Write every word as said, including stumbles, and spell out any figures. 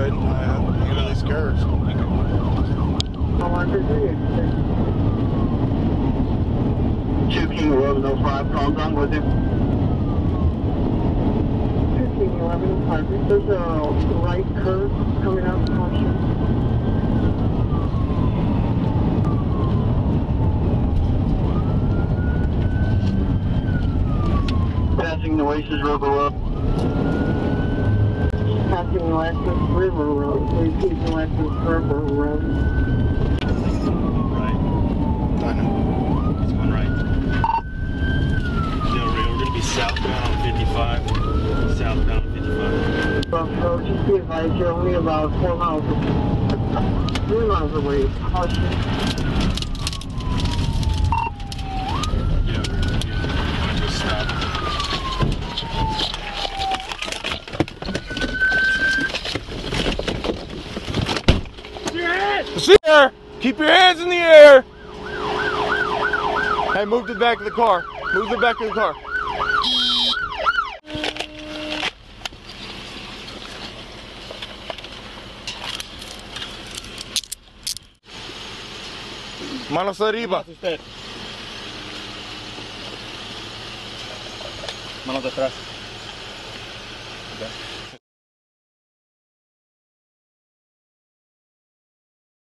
good. Uh, you know, these cars. How much is it? two King eleven oh five, calls on with him. two King eleven oh five, there's a right curve coming out, caution. Passing the Oasis River Road. Passing the Oasis River Road. Repeat the Oasis River Road. Right. I know. He's going right. Del Rio, we're going to be southbound on fifty-five. Southbound on fifty-five. Rough road, just be advised, you're only about four miles away. Three miles away. Caution. Yeah, we're going to just stop. It's here! Keep your hands in the air! Hey, move to the back of the car. Move to the back of the car. Manos arriba. Manos atrás. Okay.